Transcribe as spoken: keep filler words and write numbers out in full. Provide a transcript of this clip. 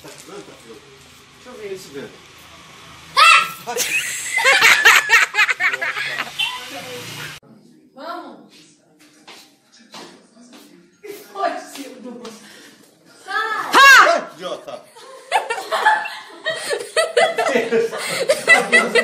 Tá tirando, tá tirando. Deixa eu ver esse vento. Vamos! Pode ser, Dudu. Sai! Idiota!